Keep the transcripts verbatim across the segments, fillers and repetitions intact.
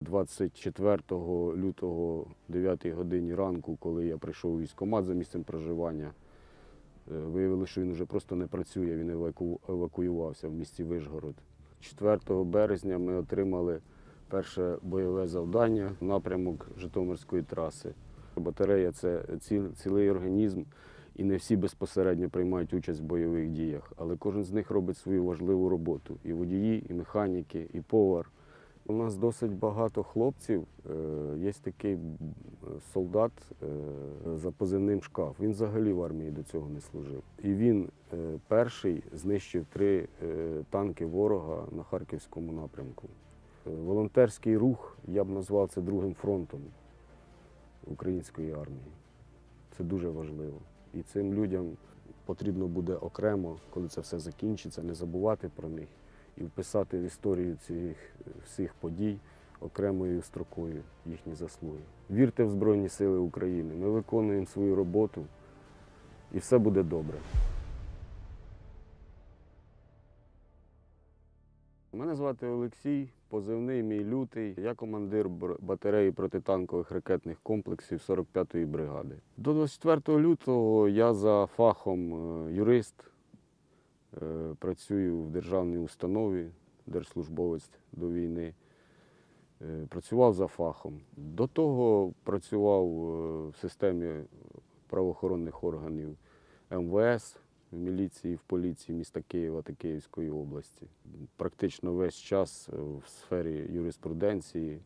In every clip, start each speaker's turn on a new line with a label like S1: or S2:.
S1: двадцять четвертого лютого о дев'ятій годині ранку, коли я прийшов у військкомат за місцем проживання, виявилося, що він вже просто не працює, він еваку... евакуювався в місті Вишгород. четвертого березня ми отримали перше бойове завдання – напрямок Житомирської траси. Батарея – це ціл... цілий організм, і не всі безпосередньо приймають участь в бойових діях, але кожен з них робить свою важливу роботу – і водії, і механіки, і повар. У нас досить багато хлопців. Є такий солдат за позивним «Шкаф». Він взагалі в армії до цього не служив. І він перший знищив три танки ворога на Харківському напрямку. Волонтерський рух, я б назвав це другим фронтом української армії. Це дуже важливо. І цим людям потрібно буде окремо, коли це все закінчиться, не забувати про них і вписати в історію цих всіх подій окремою строкою їхні заслуги. Вірте в Збройні Сили України, ми виконуємо свою роботу і все буде добре. Мене звати Олексій, позивний мій Лютий. Я командир батареї протитанкових ракетних комплексів сорок п'ятої бригади. До двадцять четвертого лютого я за фахом юрист, працюю в державній установі, держслужбовець до війни. Працював за фахом. До того працював в системі правоохоронних органів ем ве ес, в міліції, в поліції міста Києва та Київської області. Практично весь час в сфері юриспруденції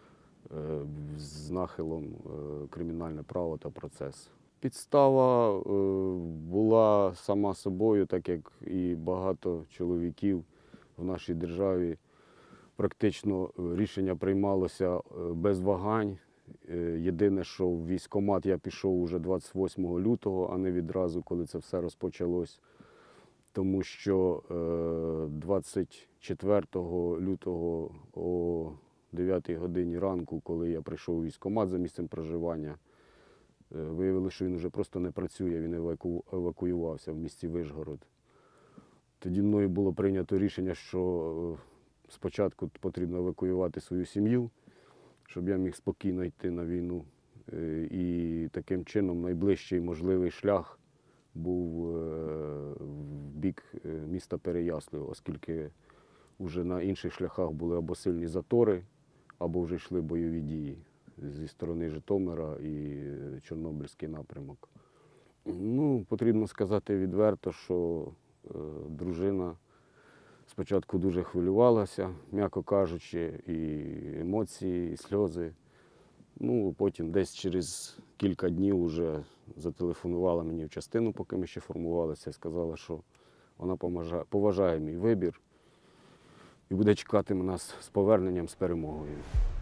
S1: з нахилом кримінальне право та процес. Підстава була сама собою, так як і багато чоловіків в нашій державі. Практично рішення приймалося без вагань. Єдине, що в військкомат я пішов уже двадцять восьмого лютого, а не відразу, коли це все розпочалось. Тому що двадцять четвертого лютого о дев'ятій годині ранку, коли я прийшов у військкомат за місцем проживання, виявилося, що він вже просто не працює, він еваку... евакуювався в місті Вишгород. Тоді мною було прийнято рішення, що спочатку потрібно евакуювати свою сім'ю, щоб я міг спокійно йти на війну. І таким чином найближчий можливий шлях був в бік міста Переяслав, оскільки вже на інших шляхах були або сильні затори, або вже йшли бойові дії зі сторони Житомира і Чорнобильський напрямок. Ну, потрібно сказати відверто, що дружина спочатку дуже хвилювалася, м'яко кажучи, і емоції, і сльози. Ну, потім десь через кілька днів вже зателефонувала мені в частину, поки ми ще формувалися, і сказала, що вона поважає мій вибір і буде чекати нас з поверненням, з перемогою.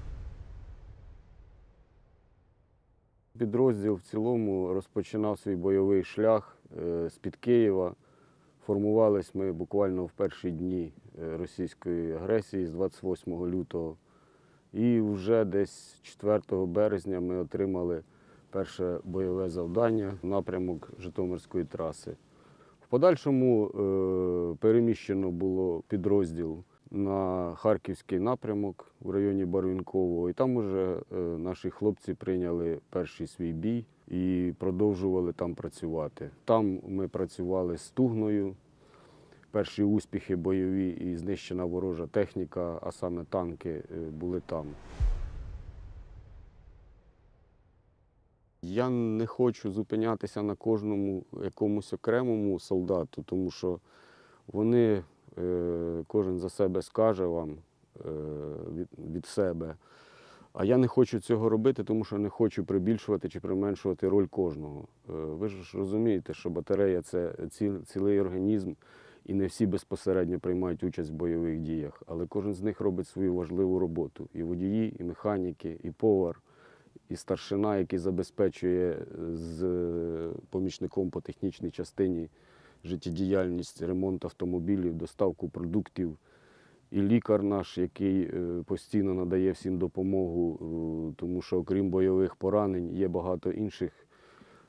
S1: Підрозділ в цілому розпочинав свій бойовий шлях з-під Києва. Формувались ми буквально в перші дні російської агресії з двадцять восьмого лютого. І вже десь четвертого березня ми отримали перше бойове завдання – напрямок Житомирської траси. В подальшому е, переміщено було підрозділ на Харківський напрямок в районі Барвінкового. І там вже е, наші хлопці прийняли перший свій бій і продовжували там працювати. Там ми працювали з Стугною. Перші успіхи бойові і знищена ворожа техніка, а саме танки, були там. Я не хочу зупинятися на кожному якомусь окремому солдату, тому що вони, кожен за себе скаже вам від, від себе. А я не хочу цього робити, тому що не хочу прибільшувати чи применшувати роль кожного. Ви ж розумієте, що батарея – це ціл, цілий організм, і не всі безпосередньо приймають участь в бойових діях, але кожен з них робить свою важливу роботу. І водії, і механіки, і повар, і старшина, який забезпечує з помічником по технічній частині життєдіяльність, ремонт автомобілів, доставку продуктів. І лікар наш, який постійно надає всім допомогу, тому що окрім бойових поранень є багато інших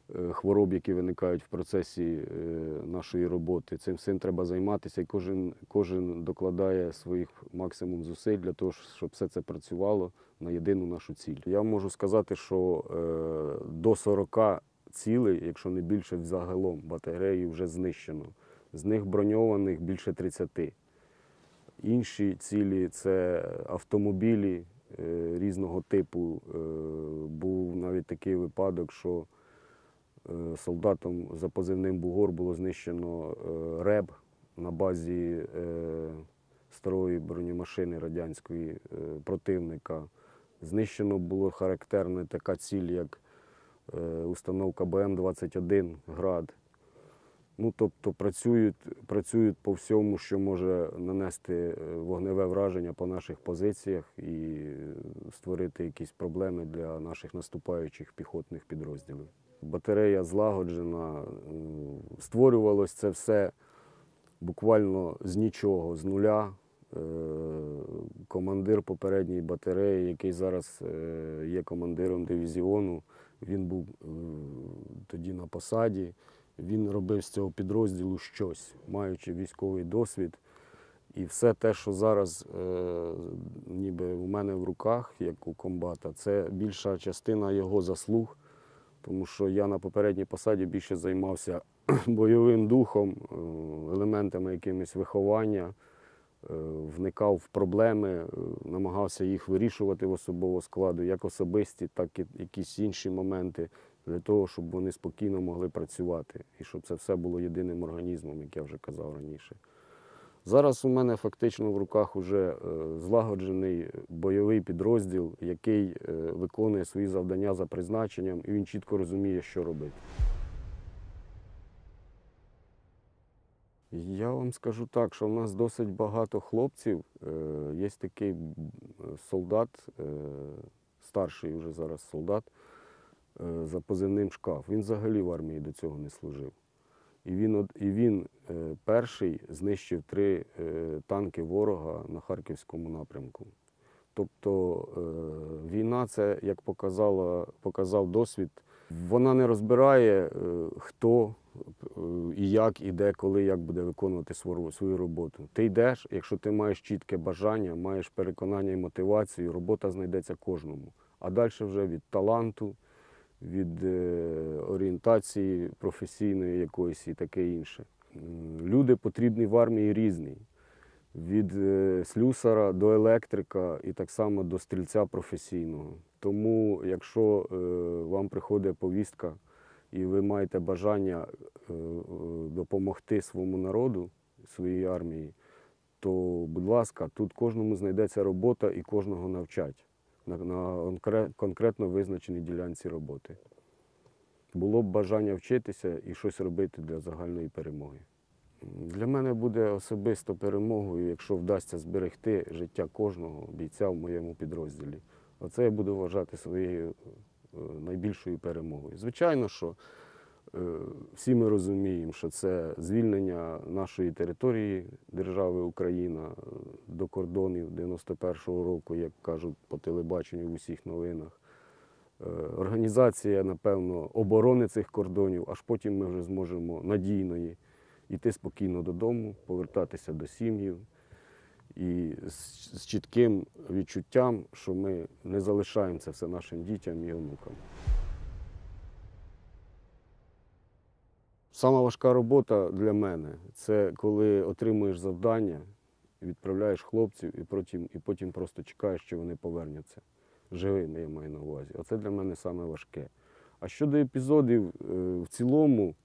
S1: е, хвороб, які виникають в процесі е, нашої роботи. Цим всім треба займатися, і кожен, кожен докладає своїх максимум зусиль для того, щоб все це працювало на єдину нашу ціль. Я можу сказати, що е, до сорока цілей, якщо не більше взагалом, батареї вже знищено. З них броньованих більше тридцяти. Інші цілі – це автомобілі е, різного типу. Е, був навіть такий випадок, що е, солдатом за позивним «Бугор» було знищено е, РЕБ на базі е, старої бронемашини радянської е, противника. Знищено було характерна така ціль, як е, установка Б М двадцять один «Град». Ну, тобто працюють, працюють по всьому, що може нанести вогневе враження по наших позиціях і створити якісь проблеми для наших наступаючих піхотних підрозділів. Батарея злагоджена, створювалось це все буквально з нічого, з нуля. Командир попередньої батареї, який зараз є командиром дивізіону, він був тоді на посаді. Він робив з цього підрозділу щось, маючи військовий досвід. І все те, що зараз е, ніби у мене в руках, як у комбата, це більша частина його заслуг, тому що я на попередній посаді більше займався бойовим духом, елементами якимось виховання, е, вникав в проблеми, е, намагався їх вирішувати в особового складу, як особисті, так і якісь інші моменти, для того, щоб вони спокійно могли працювати і щоб це все було єдиним організмом, як я вже казав раніше. Зараз у мене фактично в руках вже злагоджений бойовий підрозділ, який виконує свої завдання за призначенням, і він чітко розуміє, що робити. Я вам скажу так, що в нас досить багато хлопців. Є такий солдат, старший вже зараз солдат, за позивним «Шкаф». Він взагалі в армії до цього не служив. І він, і він перший знищив три танки ворога на Харківському напрямку. Тобто війна, це, як показала, показав досвід, вона не розбирає, хто і як, і де, коли, як буде виконувати свою, свою роботу. Ти йдеш, якщо ти маєш чітке бажання, маєш переконання і мотивацію, робота знайдеться кожному. А далі вже від таланту, від орієнтації професійної якоїсь і таке інше. Люди потрібні в армії різні. Від слюсара до електрика і так само до стрільця професійного. Тому, якщо вам приходить повістка і ви маєте бажання допомогти своєму народу, своїй армії, то, будь ласка, тут кожному знайдеться робота і кожного навчать на конкретно визначеній ділянці роботи. Було б бажання вчитися і щось робити для загальної перемоги. Для мене буде особисто перемогою, якщо вдасться зберегти життя кожного бійця в моєму підрозділі. Оце я буду вважати своєю найбільшою перемогою. Звичайно, що всі ми розуміємо, що це звільнення нашої території, держави Україна, до кордонів дев'яносто першого року, як кажуть по телебаченню в усіх новинах. Організація, напевно, оборони цих кордонів, аж потім ми вже зможемо надійно йти спокійно додому, повертатися до сім'ї і з чітким відчуттям, що ми не залишаємо це все нашим дітям і онукам. Сама важка робота для мене – це коли отримуєш завдання, відправляєш хлопців і потім, і потім просто чекаєш, що вони повернуться. Живими, я маю на увазі. Оце для мене саме важке. А щодо епізодів, в цілому,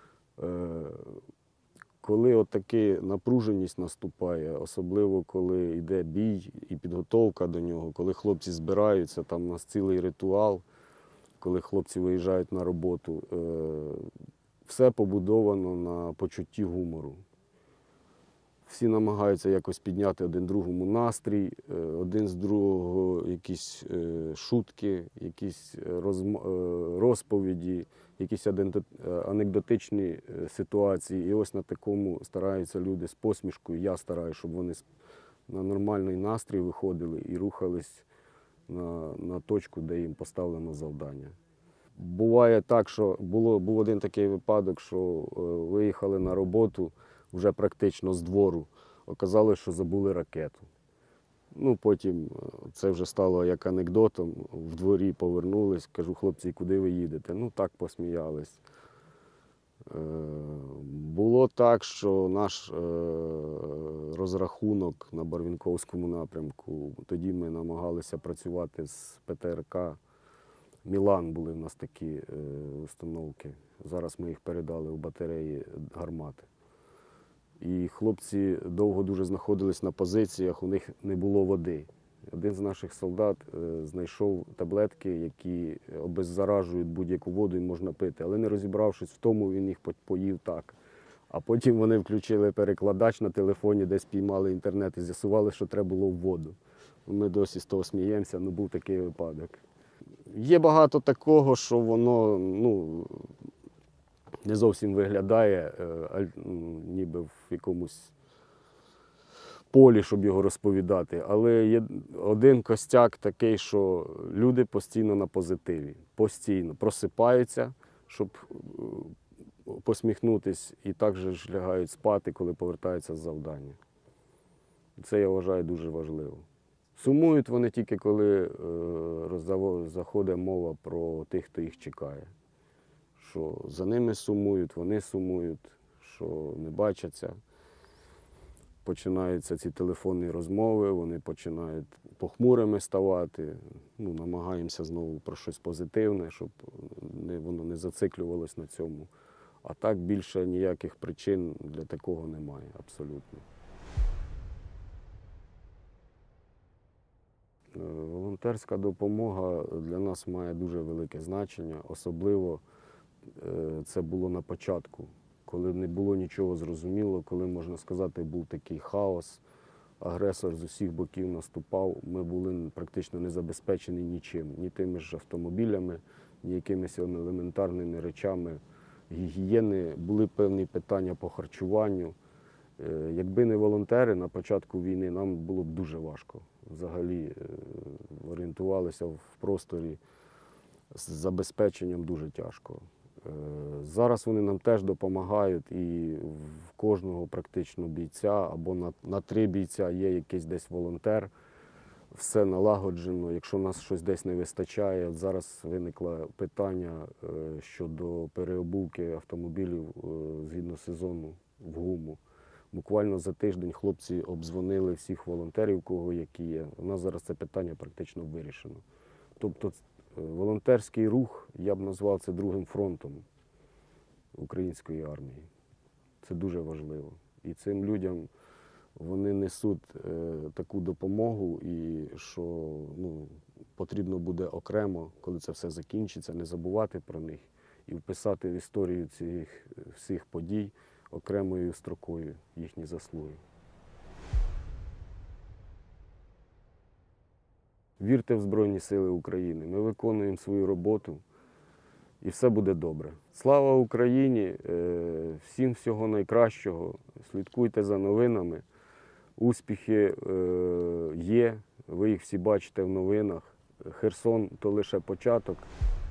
S1: коли отака напруженість наступає, особливо коли йде бій і підготовка до нього, коли хлопці збираються, там у нас цілий ритуал, коли хлопці виїжджають на роботу, все побудовано на почутті гумору. Всі намагаються якось підняти один другому настрій, один з другого якісь шутки, якісь розповіді, якісь анекдотичні ситуації. І ось на такому стараються люди з посмішкою. Я стараюся, щоб вони на нормальний настрій виходили і рухались на, на точку, де їм поставлено завдання. Буває так, що було, був один такий випадок, що е, виїхали на роботу вже практично з двору. Оказалось, що забули ракету. Ну, потім е, це вже стало як анекдотом. В дворі повернулись, кажу, хлопці, куди ви їдете? Ну, так посміялись. Е, Було так, що наш е, розрахунок на Барвінковському напрямку, тоді ми намагалися працювати з ПТРК. Мілан були в нас такі е, установки. Зараз ми їх передали у батареї гармати. І хлопці довго дуже знаходились на позиціях, у них не було води. Один з наших солдат е, знайшов таблетки, які обеззаражують будь-яку воду і можна пити. Але не розібравшись в тому, він їх поїв так. А потім вони включили перекладач на телефоні, десь піймали інтернет і з'ясували, що треба було в воду. Ми досі з того сміємося, ну був такий випадок. Є багато такого, що воно ну, не зовсім виглядає, е, ніби в якомусь полі, щоб його розповідати. Але є один костяк такий, що люди постійно на позитиві, постійно просипаються, щоб посміхнутись, і також лягають спати, коли повертаються з завдання. Це, я вважаю, дуже важливо. Сумують вони тільки, коли е, заходить мова про тих, хто їх чекає. Що за ними сумують, вони сумують, що не бачаться. Починаються ці телефонні розмови, вони починають похмурими ставати. Ну, намагаємося знову про щось позитивне, щоб не, воно не зациклювалось на цьому. А так більше ніяких причин для такого немає абсолютно. Волонтерська допомога для нас має дуже велике значення. Особливо це було на початку, коли не було нічого зрозуміло, коли, можна сказати, був такий хаос, агресор з усіх боків наступав, ми були практично не забезпечені нічим, ні тими ж автомобілями, ні якимись елементарними речами гігієни, були певні питання по харчуванню. Якби не волонтери на початку війни, нам було б дуже важко. Взагалі орієнтувалися в просторі з забезпеченням дуже тяжко. Зараз вони нам теж допомагають, і в кожного практично бійця або на, на три бійця є якийсь десь волонтер. Все налагоджено, якщо нас щось десь не вистачає. От зараз виникло питання щодо переобувки автомобілів згідно сезону в гуму. Буквально за тиждень хлопці обдзвонили всіх волонтерів, кого які є. У нас зараз це питання практично вирішено. Тобто волонтерський рух, я б назвав це другим фронтом української армії. Це дуже важливо. І цим людям вони несуть е, таку допомогу, і що ну, потрібно буде окремо, коли це все закінчиться, не забувати про них і вписати в історію цих всіх подій окремою строкою їхні заслуги. Вірте в Збройні Сили України. Ми виконуємо свою роботу і все буде добре. Слава Україні! Всім всього найкращого. Слідкуйте за новинами. Успіхи є, ви їх всі бачите в новинах. Херсон – то лише початок.